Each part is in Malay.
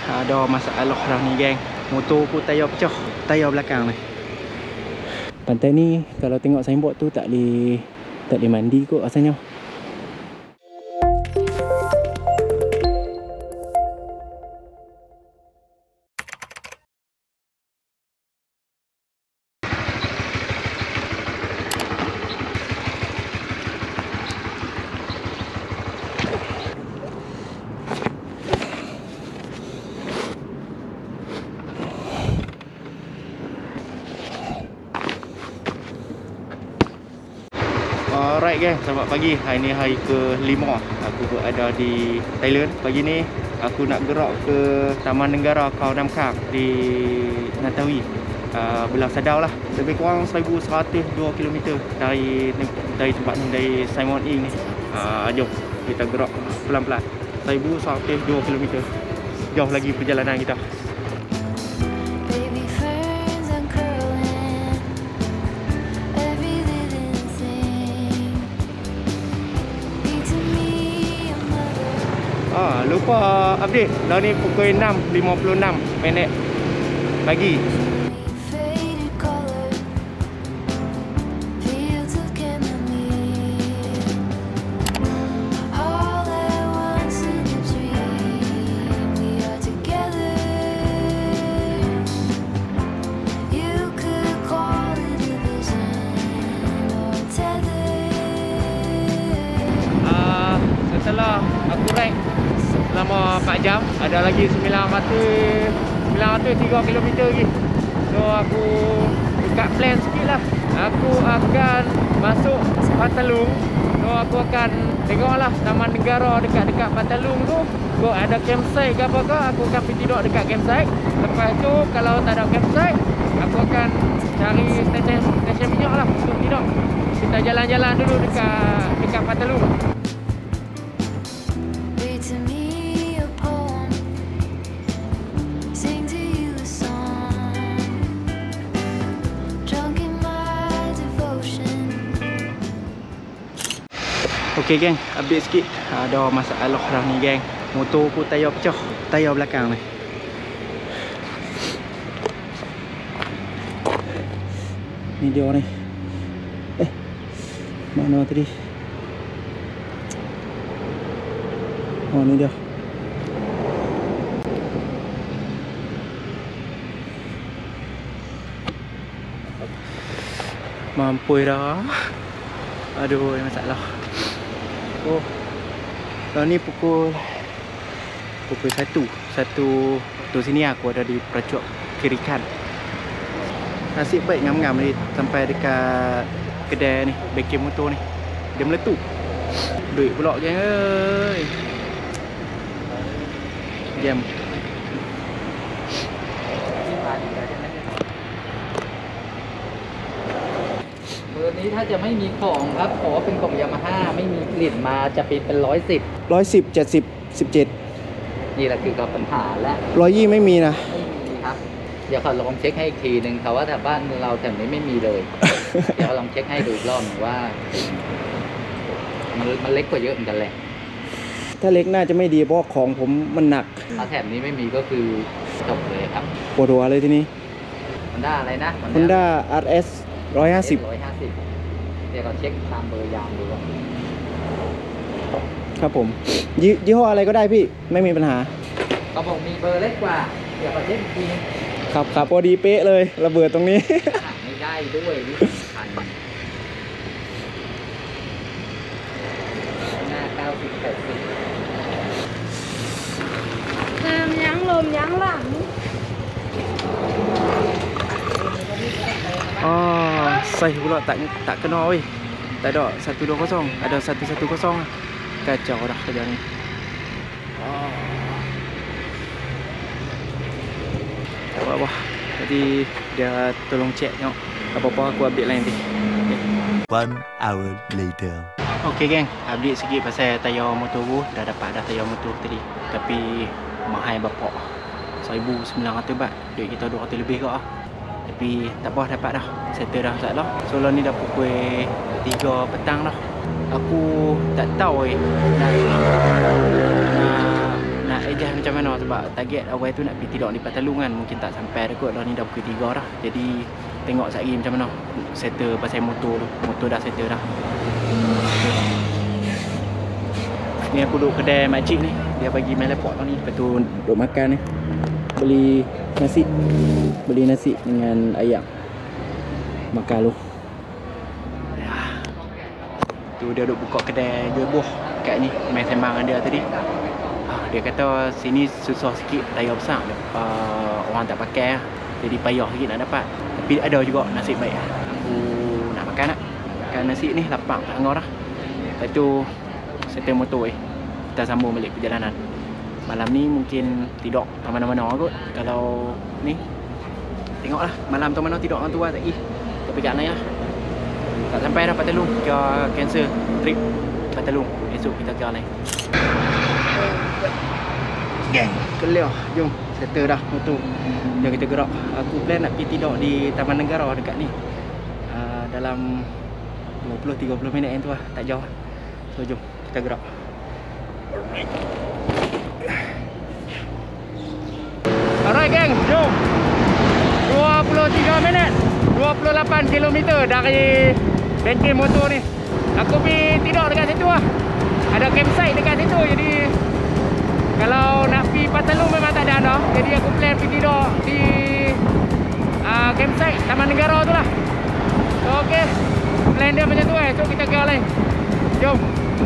ada masalah dah ni geng. Motor aku tayar pecah, tayar belakang ni. Pantai ni kalau tengok signboard tu tak boleh mandi kot rasanya. Alright guys, selamat pagi. Hari ni hari ke-5 aku berada di Thailand. Pagi ni aku nak gerak ke Taman Negara Khao Nam Kang di Nantawi, Belau Sadau lah. Lebih kurang 1102 km dari tempat ni, dari Simon Ing ni. Jom kita gerak pelan-pelan. 1102 km. Jauh lagi perjalanan kita. Lupa update. Dah ni pukul 6.56 pagi. Setelah aku ride selama 4 jam, ada lagi 903 km lagi. So aku dekat plan sikit lah. Aku akan masuk Patalung. So aku akan tengoklah Taman Negara dekat Patalung tu. Kau ada campsite ke apa ke, aku akan pergi tidur dekat campsite. Lepas tu kalau tak ada campsite, aku akan cari stesen minyak lah untuk tidur. Kita jalan-jalan dulu dekat Patalung. Okey geng, update sikit. Ada masalah dah ni geng. Motor aku tayar pecah, tayar belakang ni. Ni dia ni. Mana tadi? Oh ni dia. Mampu dah. Aduh, ada masalah. Oh, dah ni pukul 1 waktu sini aku ada di Prachuap Khirikan. Nasib baik ngam-ngam ni sampai dekat kedai ni, bengkel motor ni. Dia meletup. Duit pula geng ơi. Jam. เบอร์นี้ถ้าจะไม่มีของครับขอเป็นของ Yamaha ไม่มีกลิ่นมาจะเป็น110 110 70 17 นี่แหละคือกับปัญหาและ 120ไม่มีนะไม่มีครับเดี๋ยวขอลองเช็คให้อีกทีนึงเขาว่าแถวบ้านเราแถวนี้ไม่มีเลย เดี๋ยวลองเช็คให้ดูอีกรอบหนึ่งว่ามันเล็กกว่าเยอะเหมือนกันแหละถ้าเล็กน่าจะไม่ดีเพราะของผมมันหนักถ้าแถบนี้ไม่มีก็คือจบเลยครับปวดหัวเลยทีนี้ Honda อะไรนะ Honda RS 150 เดี๋ยวเราเช็คตามเบอร์ยางดูว่าครับผมยี่ห้ออะไรก็ได้พี่ไม่มีปัญหาเขาบอกมีเบอร์เล็กกว่าเดี๋ยวเราเช็คอีกทีนึงครับพอดีเป๊ะเลยระเบิดตรงนี้ไม่ได้ด้วยนี่สำคัญหน้า90 80 น้ำยั้งลมยั้งหลัง Sahih pula tak kena weh. Tak ada 120, ada 110 lah. Kacau dah kerja ni. Tak apa-apa. Tadi dia tolong cek tengok apa-apa aku update lain nanti. Okay. 1 hour later. Okey geng, update sikit pasal tayar motor aku. Dah dapat dah tayar motor tadi. Tapi mahal bapak. 1,900 baht. Duit kita 200 lebih kot lah. Tapi tak apa, dapat dah. Settle dah masalah. So lah ni dah pukul 3 petang dah. Aku tak tahu nak adjust macam mana sebab target awal tu nak pergi tidur di Patalung kan. Mungkin tak sampai dah kot. Dah ni dah pukul 3 dah. Jadi tengok sekejap lagi macam mana settle pasal motor tu. Motor dah settle dah. Ni aku duduk kedai makcik ni. Dia bagi main lepok tau ni. Lepas tu duduk makan ni. Beli nasi dengan ayam. Makan lu. Tu dia duduk buka kedai jual buah kat ni. Main sembang dengan dia tadi. Dia kata sini susah sikit tayar besar. Orang tak pakai lah. Jadi payah sikit nak dapat. Tapi ada juga nasib baik lah. Aku nak makan lah. Makan nasi ni lapang tak ngor lah. Lepas tu settle motor kita sambung balik perjalanan. Malam ni mungkin tidur tak mana-mana kot. Kalau ni tengoklah malam tu mana tidur orang tua tak pergi. Tapi kat lain lah. Tak sampai dah Patalung. Kita cancel trip Patalung. Esok kita ke lain. Gang, clear. Jom, settle dah motor. Jom kita gerak. Aku plan nak pergi tidur di Taman Negara dekat ni. Dalam 20-30 minit yang tu lah. Tak jauh. So jom, kita gerak. Alright geng, jom. 23 minit 28 km dari bengkel motor ni. Aku pergi tidur dekat situ lah. Ada campsite dekat situ. Jadi kalau nak pergi Patalung memang tak ada dah. Jadi aku plan pergi tidur di campsite Taman Negara tu lah. So okay, plan dia macam tu So kita ke lain. Jom.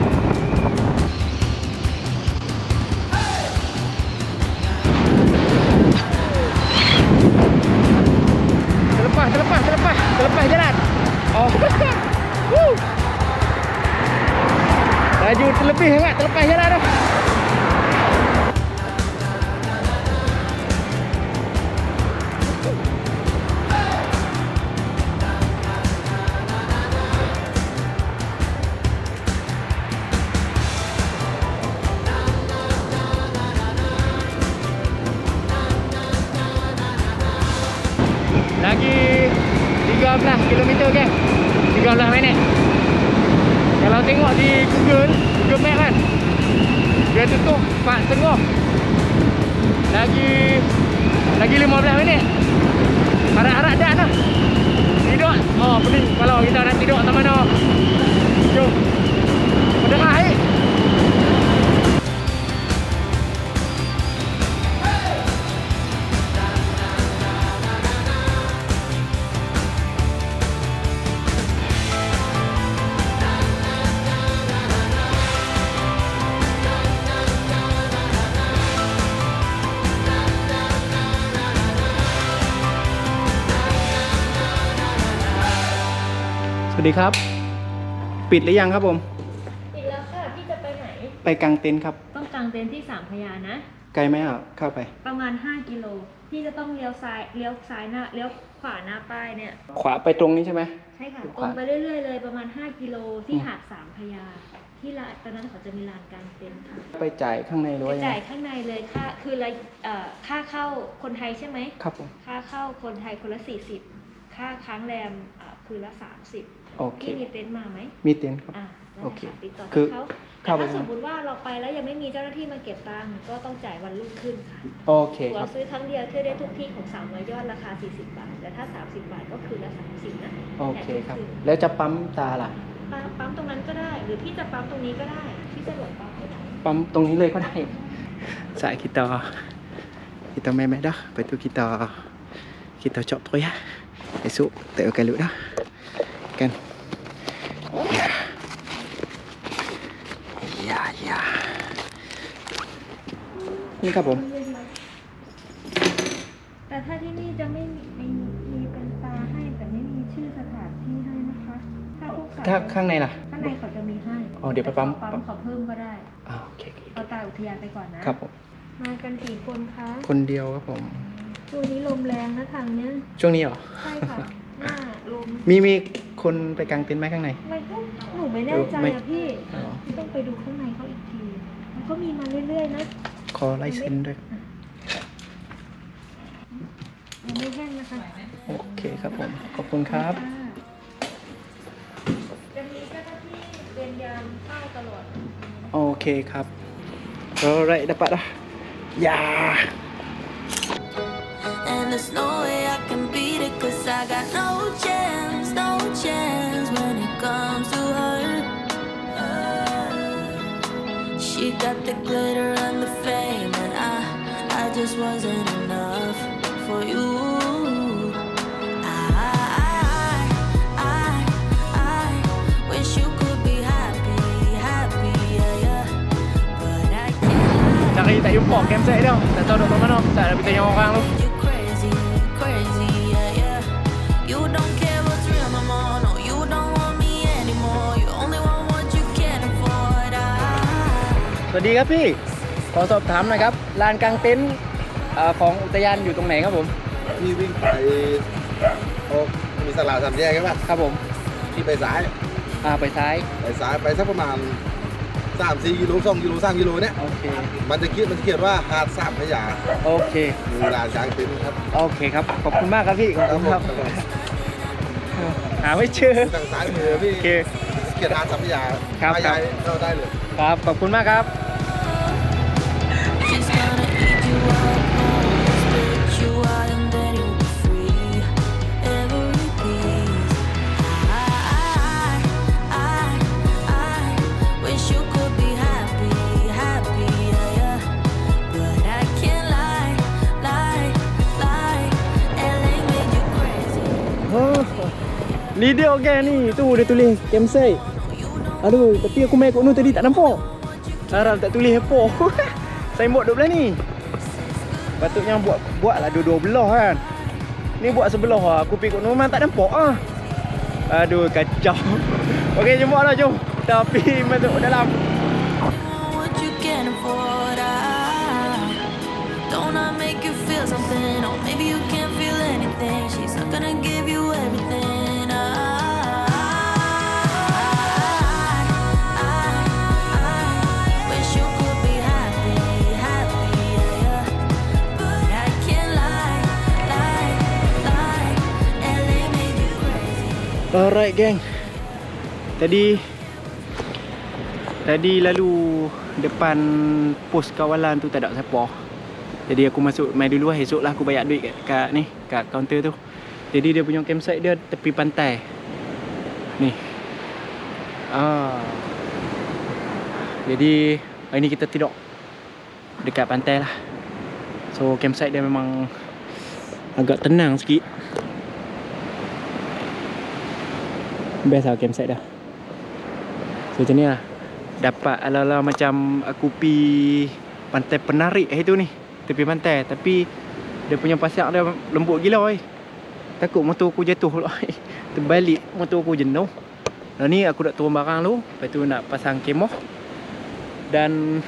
Terlepas jalan. Oh. Woo. Laju terlebih sangat terlepas jalan dah. Lagi 13 km kan. 13 minit. Kalau tengok di Google Map kan, dia tutup 4.30. Lagi 15 minit. Harap-harap dah lah. Tidur. Oh, pening kalau kita nak tidur tak mana. Jom. Berdengar air. สวัสดีครับปิดหรือยังครับผมปิดแล้วค่ะพี่จะไปไหนไปกางเต็นท์ครับต้องกางเต็นท์ที่3 พญานะไกลไหมอ่ะเข้าไปประมาณ5 กิโลพี่จะต้องเลี้ยวซ้ายหน้าเลี้ยวขวาหน้าป้ายเนี่ยขวาไปตรงนี้ใช่ไหมใช่ค่ะตรงไปเรื่อยๆเลยประมาณ5 กิโลที่หาด3 พญาที่ลานตอนนั้นเขาจะมีลานกางเต็นท์ค่ะไปจ่ายข้างในหรือไปว่ายังไงจ่ายข้างในเลยค่าคือค่าเข้าคนไทยใช่ไหมครับผมค่าเข้าคนไทยคนละ40ค่าค้างแรมคืนละ30 โอเคพี่มีเต็นท์มาไหมมีเต็นท์ครับนั่นแหละโอเคค่ะติดต่อคือเขาเข้าไปแต่ถ้าสมมติว่าเราไปแล้วยังไม่มีเจ้าหน้าที่มาเก็บตังค์ก็ต้องจ่ายวันรุ่งขึ้นค่ะโอเคตั๋คว รับซื้อครั้งเดียวเที่ยวได้ทุกที่ของ300 ยอดราคา40 บาทแต่ถ้า30 บาทก็คืนละ30นะโอเคครับแถมทุกนแล้วจะปั๊มตาล่ะปั๊มตรงนั้นก็ได้หรือพี่จะปั๊มตรงนี้ก็ได้พี่จะโหลดปั๊มไปไหนปั๊มตรงนี้เลยก็ได้Saat kita main dah. Lepas tu kita chop terus ya. Esok tak akan lut dah. Kan? Ya. Niครับผมแต่ถ้าที่นี่จะไม่มีเป็นตาให้แต่ไม่มีชื่อสถานที่ให้นะคะถ้าข้างในล่ะข้างในเขาจะมีให้อ๋อเดี๋ยวไปปั๊มขอเพิ่มก็ได้โอเคเอาตาอุทยานไปก่อนนะครับผมมากันกี่คนคะคนเดียวครับผมช่วงนี้ลมแรงนะทางเนี้ยช่วงนี้เหรอใช่ค่ะ หน้าลมมีคนไปกางเต็นท์ไหมข้างในไม่ก็หนูไม่แน่ใจอะพี่อ๋อพี่ต้องไปดูข้างในเขาอีกทีมันก็มีมาเรื่อยๆนะขอลายเซ็นด้วยยังไม่แห้งนะคะโอเคครับผม ขอบคุณครับจะมีเจ้าหน้าที่เวรยามเฝ้าตลอดโอเคครับ alright dapat dah Ya. And there's no way I can beat it, 'cause I got no chance when it comes to her. She got the glitter and the fame, and I just wasn't enough for you. I wish you could be happy, yeah, yeah. But I can't. Cari tak jumpa campsite dia. Tak tahu duduk mana. Tak ada bertanya orang tu. You crazy, yeah, yeah. You don't care what's real no more. No, you don't want me anymore. You only want what you can afford. สวัสดีครับพี่ ขอสอบถามหน่อยครับลานกลางเต็นท์ของอุทยานอยู่ตรงไหนครับผมพี่วิ่งไปมีตลาดสามแยกใช่ปะครับผมที่ไปซ้ายไปซ้ายไปสักประมาณ3-4 กิโล2 กิโล3 กิโลเนี่ยโอเคมันจะเขียนว่าหาดสามพระยาโอเคมีลานกลางเต็นท์ครับโอเคครับ ขอบคุณมากครับพี่ ขอบคุณครับผมหาไม่เจอทางซ้ายมือพี่โอเคเขียนหาดสามพระยาครับมาย้ายเข้าได้เลยครับ ขอบคุณมากครับ She's gonna eat you up, spit you out, and then you'll be free. Every piece. I wish you could be happy, yeah, yeah. But I can't lie. LA made you crazy. Ni dia okey ni. Tu dia tulis campsite. Aduh, tapi aku main kat ni tadi tak nampak. Harap tak tulis apa. Signboard duduk belah ni. Patutnya buatlah dua-dua belah kan. Ni buat sebelah lah. Aku pergi kat ni memang tak nampak ah. Aduh, kacau. Okey, jemput lah, jom. Tapi masuk dalam. What you can afford. Don't I make you feel something? Or maybe you can't feel anything. She's not gonna give you everything. I wish you could be happy, yeah, yeah. But I can't lie. LA made you crazy. Alright, geng. Tadi lalu depan pos kawalan tu tak ada siapa. Jadi aku masuk main dulu lah. Esok lah aku bayar duit kat kaunter tu. Jadi dia punya campsite dia tepi pantai. Ni. Jadi hari ni kita tidur dekat pantai lah. So campsite dia memang agak tenang sikit. Best lah campsite dah. So macam ni lah. Dapat ala-ala macam aku pi pantai penarik tu ni. Tepi pantai. Tapi dia punya pasir dia lembut gila oi. Takut motor aku jatuh pula. Terbalik motor aku jenuh. Dan ni aku nak turun barang dulu. Lepas tu nak pasang kemoh. Dan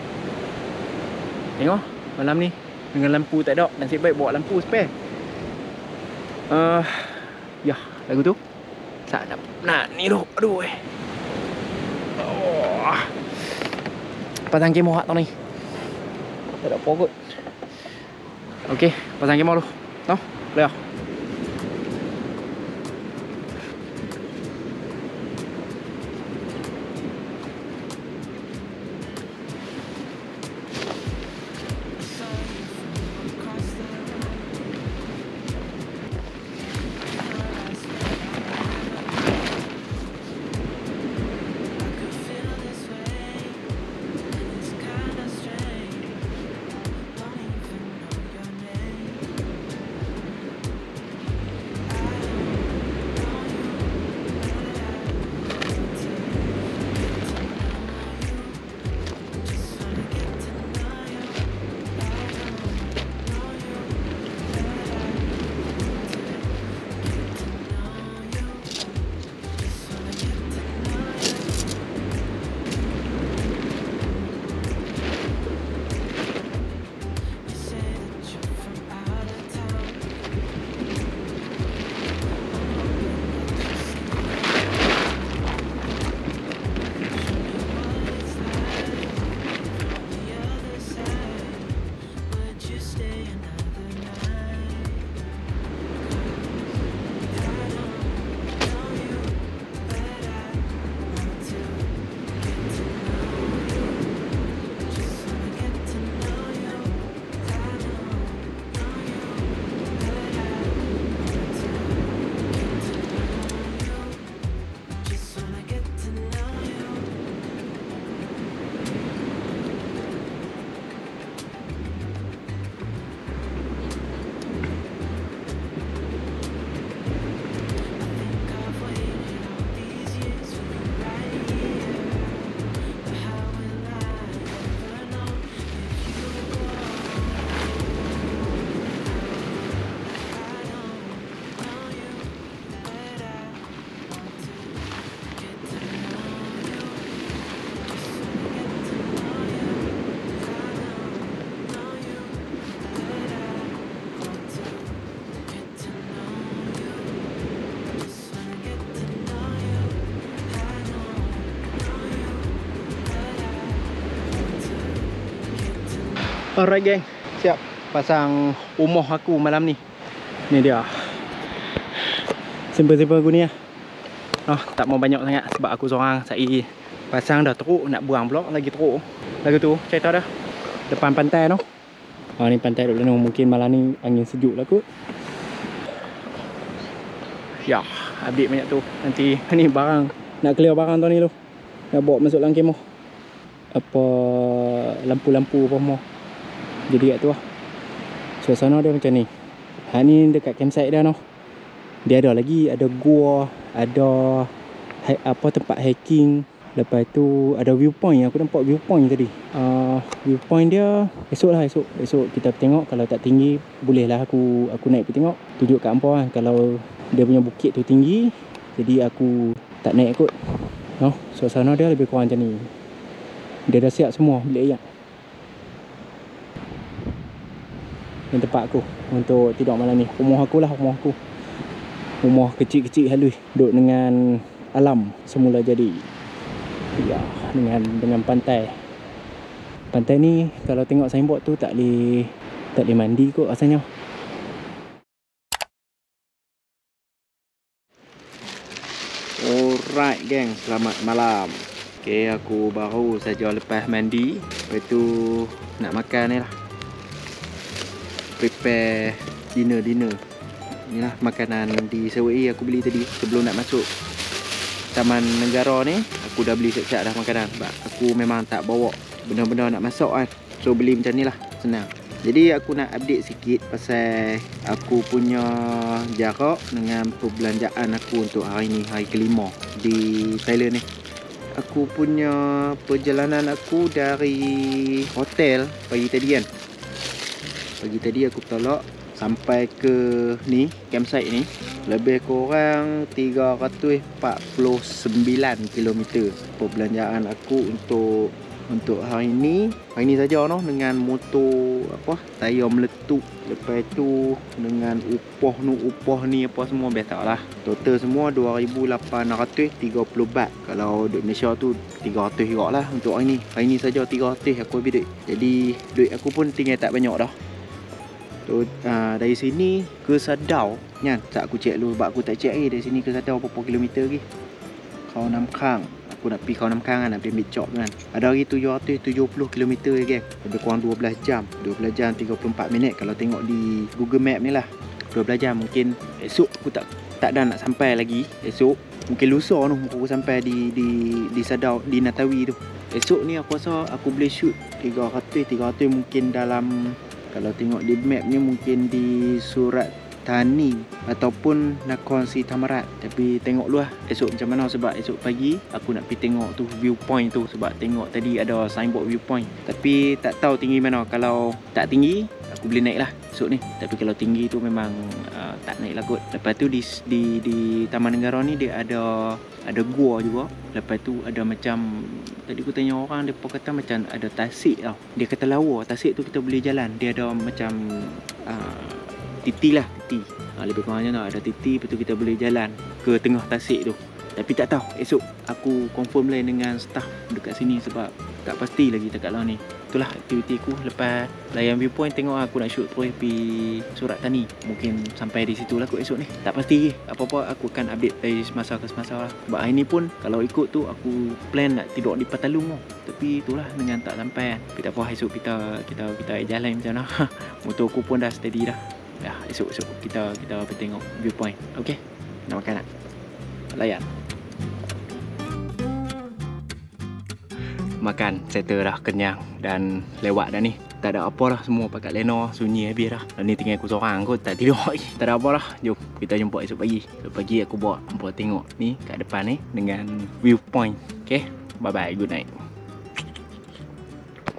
tengok malam ni dengan lampu tak ada. Nasib baik bawa lampu spare. Ya, lagu tu. Tak nak ni tu. Aduh. Pasang kemoh tu ni. Tak ada apa kot. Okey, pasang kemoh dulu. Tau? Boleh. Alright geng, siap pasang rumah aku malam ni. Ni dia. Simple-simple aku ni lah. Tak mau banyak sangat sebab aku seorang. Saya pasang dah teruk, nak buang pula lagi teruk. Lagu tu cerita dah. Depan pantai tu. Ni pantai duduk sana. Mungkin malam ni angin sejuk lah kot. Ya, update banyak tu. Nanti ni barang, nak clear barang tu ni tu. Nak bawa masuk dalam kemah. Apa lampu-lampu apa semua. Jadi kat tu lah. Suasana dia macam ni. Ni dekat campsite dah noh. Dia ada lagi, ada gua, ada tempat hiking. Lepas tu ada viewpoint. Aku nampak viewpoint tadi. Viewpoint dia esok kita tengok. Kalau tak tinggi, bolehlah aku naik pergi tengok. Tunjuk kat hampa kan. Kalau dia punya bukit tu tinggi, jadi aku tak naik kot. Suasana dia lebih kurang macam ni. Dia dah siap semua bilik air. Ini tempat aku untuk tidur malam ni. Rumah aku lah, rumah aku. Rumah kecil-kecil halus. Duduk dengan alam semula jadi. Ya, dengan pantai. Pantai ni kalau tengok signboard tu tak boleh mandi kot rasanya. Alright geng, selamat malam. Okay, aku baru saja lepas mandi. Lepas tu nak makan ni lah. Prepare dinner. Inilah makanan di Sewa aku beli tadi sebelum nak masuk Taman Negara ni. Aku dah beli siap-siap dah makanan sebab aku memang tak bawa benda-benda nak masak kan. So beli macam ni lah, senang. Jadi aku nak update sikit pasal aku punya jarak dengan perbelanjaan aku untuk hari ni, hari kelima di Thailand ni. Aku punya perjalanan aku dari hotel pagi tadi kan. Pagi tadi aku tolak sampai ke ni, campsite ni. Lebih kurang 349 km perbelanjaan aku untuk hari ni saja noh, dengan motor tayar meletup. Lepas tu dengan upah ni apa semua biasalah. Total semua 2,830 baht. Kalau duit Malaysia tu 300 juga lah untuk hari ni. Hari ni saja 300 aku habis duit. Jadi duit aku pun tinggal tak banyak dah. So, dari sini ke Sadao kan, tak aku check dulu sebab aku tak check dari sini ke Sadao berapa kilometer lagi. Khao Nam Khang. Aku nak pergi Khao Nam Khang kan, nak pergi ambil job kan. Ada lagi 770 km geng. Lebih kurang 12 jam 34 minit kalau tengok di Google Map ni lah. 12 jam. Mungkin esok aku tak dah nak sampai lagi. Esok mungkin lusa tu aku sampai di Sadao, di Natawi tu. Esok ni aku rasa aku boleh shoot 300 mungkin dalam, kalau tengok di map ni mungkin di Surat Thani ataupun Nakhon Si Thammarat. Tapi tengok dulu lah esok macam mana, sebab esok pagi aku nak pergi tengok tu viewpoint tu. Sebab tengok tadi ada signboard viewpoint. Tapi tak tahu tinggi mana. Kalau tak tinggi aku boleh naik lah esok ni. Tapi kalau tinggi tu memang tak naik lah kot. Lepas tu di Taman Negara ni dia ada gua juga. Lepas tu ada macam, tadi aku tanya orang, dia kata macam ada tasik tau. Dia kata lawa, tasik tu kita boleh jalan. Dia ada macam titi lah, titi. Lebih kurangnya ada titi, lepas tu kita boleh jalan ke tengah tasik tu. Tapi tak tahu, esok aku confirm lain dengan staff dekat sini sebab tak pasti lagi dekat lah ni. Itulah aktiviti aku lepas layan viewpoint. Tengok aku nak shoot terus pergi Surat Thani. Mungkin sampai di situ lah kot esok ni. Tak pasti apa-apa, aku akan update dari semasa ke semasa lah. Sebab hari ni pun kalau ikut tu aku plan nak tidur di Patalung tu. Tapi itulah dengan tak sampai kan. Tapi tak apa, esok kita jalan macam mana. Motor aku pun dah steady dah. Dah esok kita pergi tengok viewpoint. Okey. Nak makan tak? Layan. Makan, settle dah, kenyang dan lewat dah ni. Tak ada apa lah, semua pakat lena, sunyi habis dah. Dan ni tinggal aku seorang kot, tak tidur lagi. Tak ada apa lah, jom kita jumpa esok pagi. Esok pagi aku bawa hampa tengok ni kat depan ni dengan viewpoint. Okay, bye bye, good night.